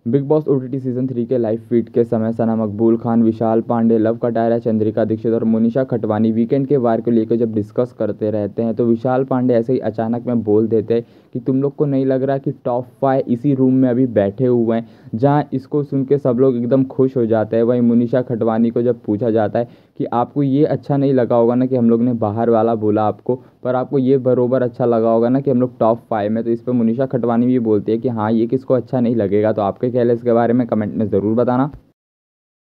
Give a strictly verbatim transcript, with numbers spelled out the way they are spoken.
Big Boss OTT season three के live feed के समय सना मकबूल खान, विशाल पांडे, लव कटारिया, चंद्रिका दीक्षित और मोनिशा खटवानी वीकेंड के वार को लेकर जब डिस्कस करते रहते हैं तो विशाल पांडे ऐसे ही अचानक में बोल देते हैं कि तुम लोग को नहीं लग रहा कि टॉप फाइव इसी रूम में अभी बैठे हुए हैं, जहां इसको सुन के सब लोग एकदम खुश हो जाते हैं। वहीं मोनिशा खटवानी को जब पूछा जाता है कि आपको ये अच्छा नहीं लगा होगा ना कि हम लोग ने बाहर वाला बोला आपको, पर आपको ये बरोबर अच्छा लगा होगा ना कि हम लोग टॉप फाइव में, तो इस पर मोनिशा खटवानी भी बोलती है कि हाँ ये किसको अच्छा नहीं लगेगा। तो आपके ख्याल है इसके बारे में कमेंट में ज़रूर बताना।